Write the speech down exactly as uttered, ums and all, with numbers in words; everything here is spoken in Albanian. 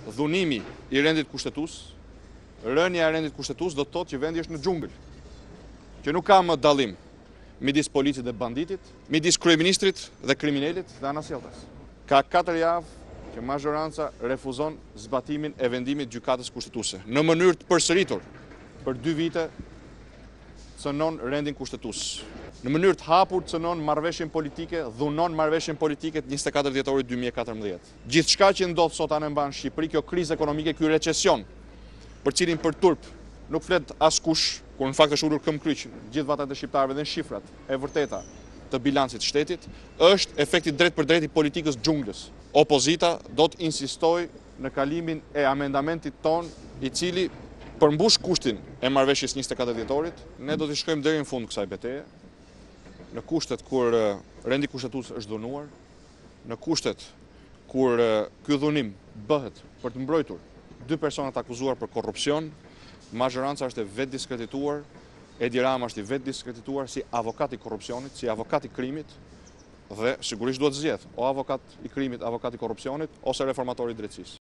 dhunimi i rendit kushtetues, rënia e rendit kushtetues do të thotë që vendi është në xhungël, që nuk ka më dallim midis policit dhe banditit, midis kryeministrit dhe kriminalit dhe anasjelltas. Ka katër javë që mazhoranca refuzon zbatimin e vendimit gjykatës kushtetuese. Në mënyrë të përsëritur, për dy vite cënon rendin kushtetues. Në mënyrë të hapur cënon marrëveshjen politike, dhunon marrëveshjen politike të njëzet e katër dhjetorit dy mijë e katërmbëdhjetë. Gjithçka që ndodh sot anë mban Shqipëri, kjo krizë ekonomike, ky recesion, për cilin për turp nuk flet askush, kur në fakt është ulur këmbë kryq gjithë vatat e shqiptarëve dhe në shifrat e vërteta të bilancit shtetit, është efekti drejt për drejt i politikës xhunglës. Opozita do të insistoj në kalimin e amendamentit ton, i cili përmbush kushtin e marrëveshjes njëzet e katër dhjetorit. Ne do të shkojmë deri në fund kësaj betejë, në kushtet kur rendi kushtetues është dhunuar, në kushtet kur ky dhunim bëhet për të mbrojtur dy personat akuzuar për korrupsion. Mazhoranca është e vetë diskredituar, Edi Rama është i vetë diskredituar si avokat i korrupsionit, si avokat i krimit, dhe sigurisht duhet zgjedh o avokat i krimit, avokat i korrupsionit, ose reformatori i drejtësisë.